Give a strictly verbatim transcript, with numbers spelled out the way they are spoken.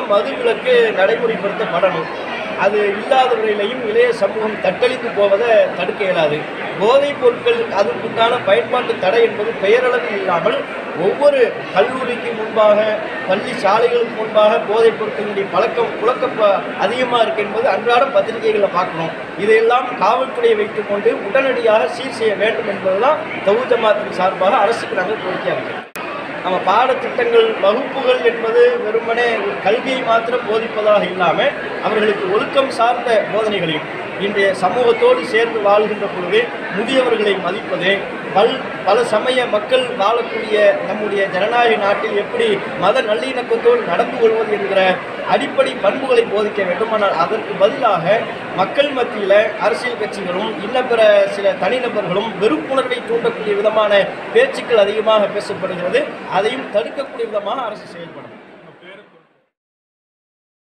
மது விலக்கு நடைமுறைப்படுத்தப்படணும். அது இல்லாத வரையிலையும் இளைய சமூகம் தத்தளித்து போவதை தடுக்க இயலாது. போதைப் பொருட்கள் அதற்குண்டான பயன்பாட்டு தடை என்பது பெயரளவில் இல்லாமல் ஒவ்வொரு கல்லூரிக்கு முன்பாக, பள்ளி சாலைகளுக்கு முன்பாக போதைப் பொருட்களுடைய பழக்கம் புழக்க அதிகமாக இருக்குது என்பது அன்றாட பத்திரிகைகளை பார்க்கணும். இதையெல்லாம் காவல்துறையை வைத்துக்கொண்டு உடனடியாக சீர் செய்ய வேண்டும் என்பதுதான் தௌஹீத் ஜமாத்தின் சார்பாக அரசுக்கு நாங்கள் கோரிக்கையாக இருக்கிறோம். நம்ம பாடத்திட்டங்கள் வகுப்புகள் என்பது வெறுமனே ஒரு கல்வியை மாத்திரம் போதிப்பதாக இல்லாமல் அவர்களுக்கு ஒழுக்கம் சார்ந்த போதனைகளையும், இன்றைய சமூகத்தோடு சேர்ந்து வாழ்கின்ற பொழுது முதியவர்களை மதிப்பது, பல் பல சமய மக்கள் வாழக்கூடிய நம்முடைய ஜனநாயக நாட்டில் எப்படி மத நல்லிணக்கத்தோடு நடந்து கொள்வது என்கிற அடிப்படை பண்புகளை போதிக்க வேண்டும். ஆனால் அதற்கு பதிலாக மக்கள் மத்தியில் அரசியல் கட்சிகளும் இன்ன பிற சில தனிநபர்களும் வெறுப்புணர்வை தூண்டக்கூடிய விதமான பேச்சுக்கள் அதிகமாக பேசப்படுகிறது. அதையும் தடுக்கக்கூடிய விதமாக அரசு செயல்படும்.